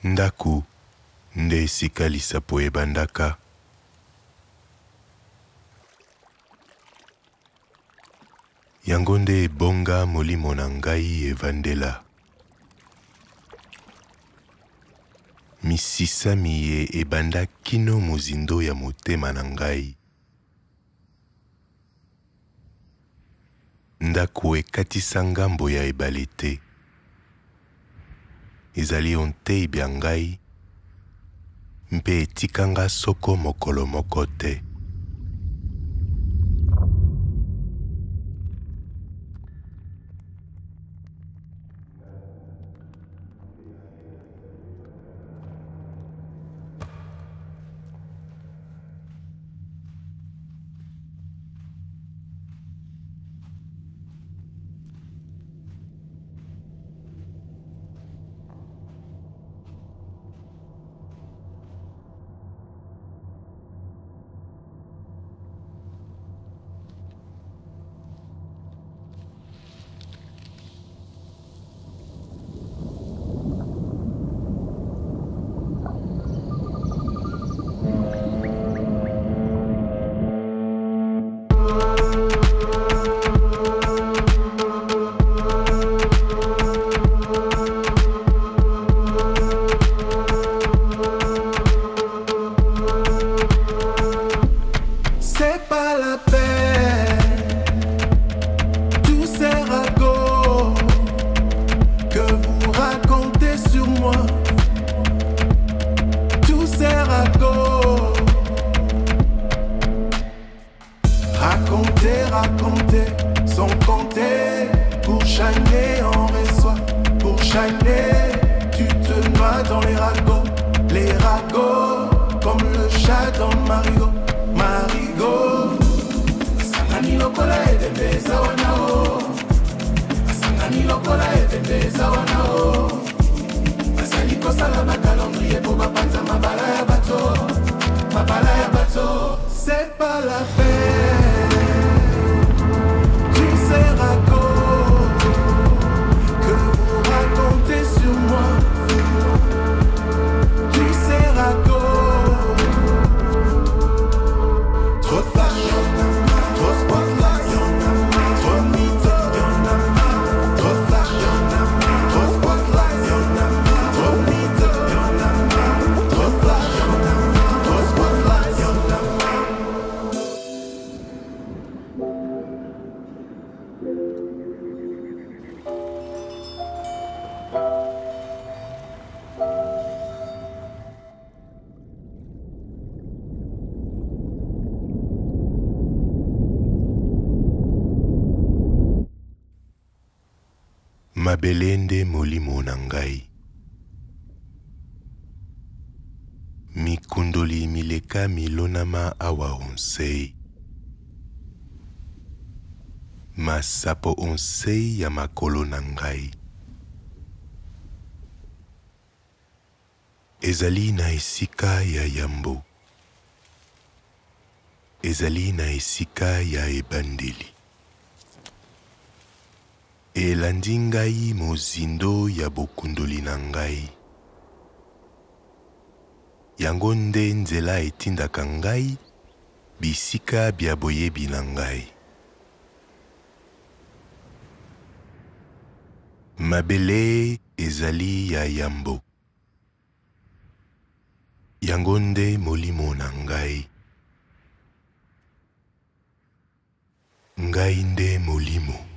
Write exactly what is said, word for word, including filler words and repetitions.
Ndaku nde esika lisapo ebandaka. Yango nde ebonga molimo na ngai evandela. Misisami ye ebanda kino mozindo ya motema na ngai. Ndaku ekatisa ngambo ya ebale te. Ezali ontei bya ngai mpe etikanga soko mokolo moko te. Mabelende molimo na ngai. Mikundoli mileka milonama awa onsei. Masapo onsei ya makolo na ngai. Ezali na esika ya yambo. Ezali na esika ya ebandeli. Elandi ngai mozindo ya bokundoli na ngai. Yango nde nzela etindaka ngai bisika bya boyebi na ngai. Mabele ezali ya yambo. Yango nde molimo na ngai. Ngai nde molimo.